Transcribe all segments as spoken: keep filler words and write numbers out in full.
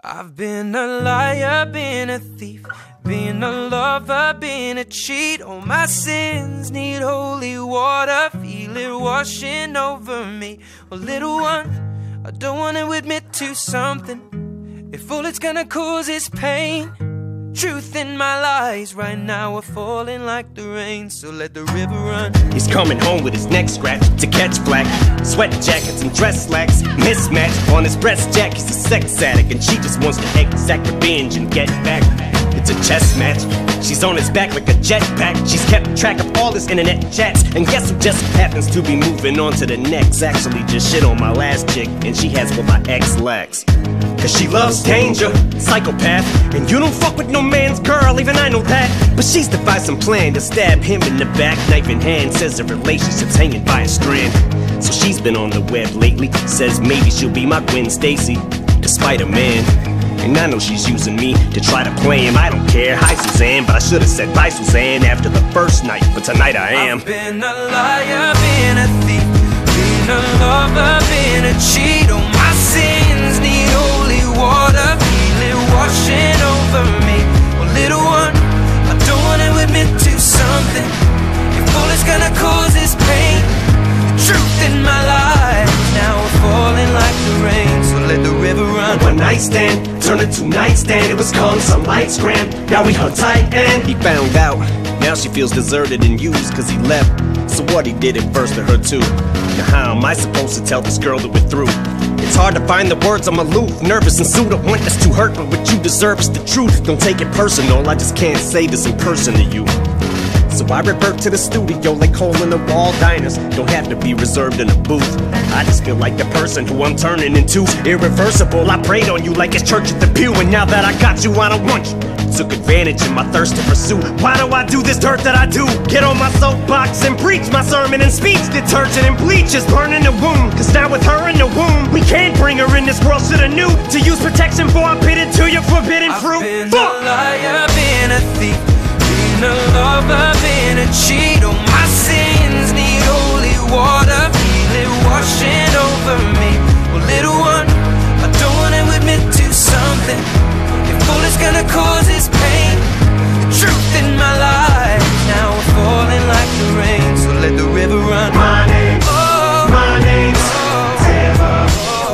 I've been a liar, been a thief, been a lover, been a cheat. All my sins need holy water, feel it washing over me. Well, little one, I don't want to admit to something. If all it's gonna cause is pain, truth in my lies right now are falling like the rain, so let the river run. He's coming home with his neck scratched to catch black. Sweat jackets and dress slacks mismatched. On his breast jack, he's a sex addict, and she just wants to exact revenge and get back. It's a chess match. She's on his back like a jetpack. She's kept track of all his internet chats, and guess who just happens to be moving on to the next? Actually just shit on my last chick, and she has what my ex lacks. Cause she loves danger, psychopath. And you don't fuck with no man's girl, even I know that. But she's devised some plan to stab him in the back, knife in hand. Says the relationship's hanging by a strand. So she's been on the web lately, says maybe she'll be my Gwen Stacy, despite a man. And I know she's using me to try to play him. I don't care, hi Suzanne, but I should've said bye Suzanne after the first night, but tonight I am. I've been a liar, been a thief, been a lover, been a cheat. All my sins need holy water, feel it washing over me. Well, little one, I don't wanna admit to something. If all it's gonna cause is pain, the truth in my life now we're falling like the rain, so let the river run. One night stand turned into nightstand. It was calm, some lights cram. Now we hung tight and he found out. Now she feels deserted and used cause he left. So what, he did it first to her too. Now how am I supposed to tell this girl that we're through? It's hard to find the words, I'm aloof, nervous and sued. I want this to hurt, but what you deserve is the truth. Don't take it personal, I just can't say this in person to you. So I revert to the studio like hole in the wall diners. Don't have to be reserved in a booth. I just feel like the person who I'm turning into irreversible. I prayed on you like it's church at the pew, and now that I got you, I don't want you. Took advantage of my thirst to pursue. Why do I do this dirt that I do? Get on my soapbox and preach my sermon and speech. Detergent and bleach is burning the wound. Cause now with her in the womb, we can't bring her in this world. Shoulda knew to use protection before I bit into your forbidden fruit. I've been Fuck. a liar, been a thief, been a lover, been a cheat. All my sins need holy water, feel it washing over me. Well, little one, I don't wanna admit to something. If all it's gonna cause is pain, the truth in my life now we're falling like the rain, so let the river run. My name's, oh, my name's oh, River.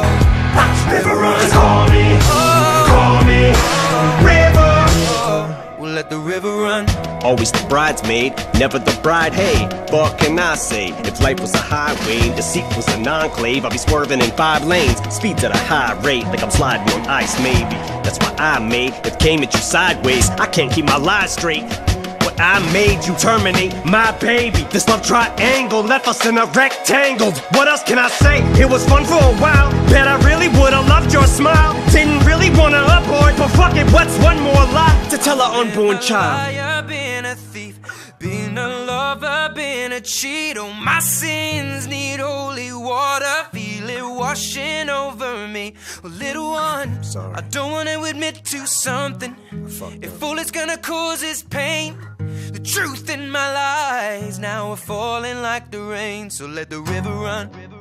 oh, River runs, call me, oh, call me, oh, River. oh, we'll let the river run. Always the bridesmaid, never the bride, hey, what can I say? If life was a highway and deceit was an enclave, I'd be swerving in five lanes, speeds at a high rate, like I'm sliding on ice maybe. That's why I made it, came at you sideways, I can't keep my lies straight. What I made you terminate my baby. This love triangle left us in a rectangle. What else can I say? It was fun for a while, bet I really would've loved your smile. Didn't really wanna abort, but fuck it, what's one more lie to tell our unborn child? Been a thief, been a lover, been a cheat. All my sins need holy water, feel it washing over me. Well, little one, Sorry. I don't wanna admit to something. If all it's gonna cause is pain, the truth in my lies now are falling like the rain, so let the river run.